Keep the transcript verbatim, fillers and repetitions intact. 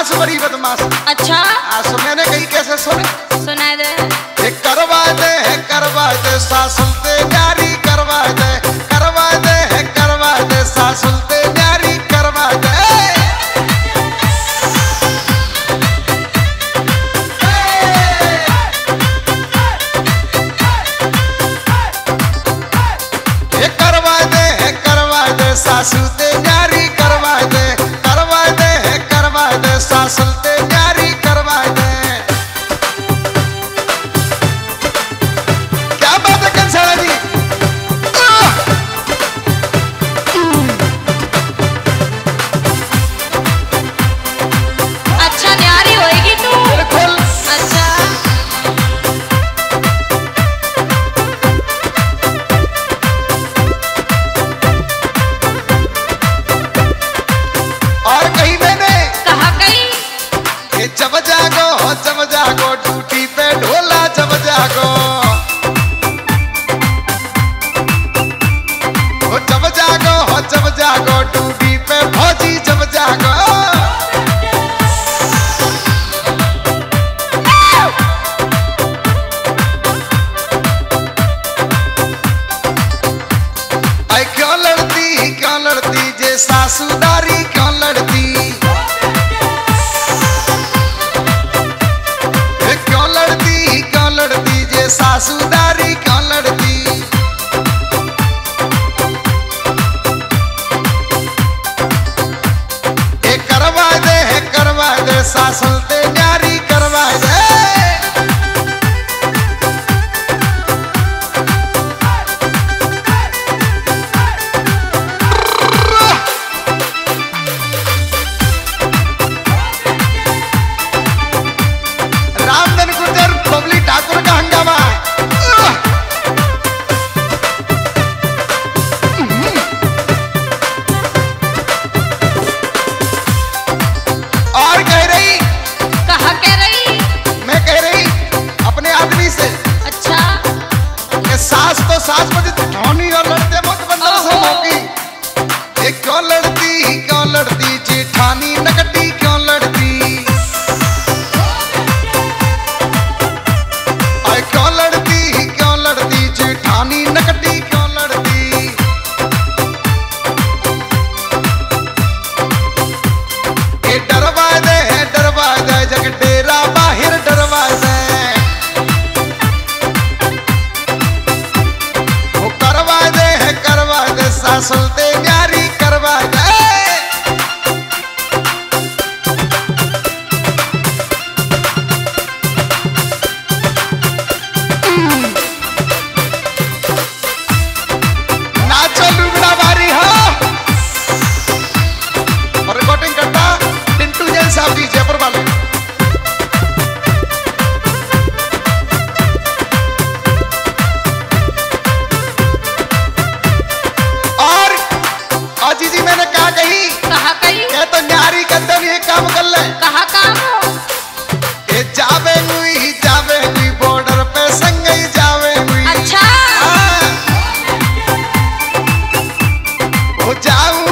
सास बड़ी बदमाश। अच्छा आ सुनने कही कैसे सुन सुना दे। ये करवा दे है करवा दे सासुलते न्यारी करवा दे करवा दे है करवा दे सासुलते न्यारी करवा दे। ये करवा दे है करवा दे सासुलते न्यारी करवा दे करवा दे है करवा दे सासुलते न्यारी करवा दे। क्या बात है कंसाला जी। अच्छा न्यारी होएगी तू। बिल्कुल। अच्छा और कहीं मैंने कहा कहीं ये जब जागो जब जागो ड्यूटी पे ढोला जब जागो हो जब जागो हो जब जागो ड्यूटी पे फौजी जब जागो। ऐ क्यों लड़ती क्यों लड़ती जे सासुदारी क्यों लड़ती ए क्यों लड़ती क्यों लड़ती जे सासुदारी क्यों लड़ती। ए करवा दे है करवा दे सासुलते न्यारी करवा दे। रामधन गुर्जर बबली ठाकुर का हंगामा। और कह रही कहा कह रही। मैं कह रही अपने आदमी से अच्छा कि सास तो सास मुझे ढोनी और लड़ते मुझ बंदर से मौकी। ये क्यों लड़ती क्यों लड़ती जेठानी नकटी क्यों लड़ती। और क्यों लड़ती क्यों लड़ती जेठानी नकटी क्यों लड़ती। ये डरवा दे है डरवा दे जग डेरा बाहर डरवा दे। वो करवा दे है करवा दे सासुलते न्यारी करवा दे। नाचो लुगड़ा बारी हो। और रिकॉर्डिंग करता टिंटू जैन साहब जी जयपुर वाले। और अजी जी मैंने क्या कही कहा कहीं ये तो न्यारी कदम ये काम कर ले। कहा काम हो। ये जावे हुई जावे हुई बॉर्डर पे संगई जावे हुई। अच्छा हाँ। वो जाऊं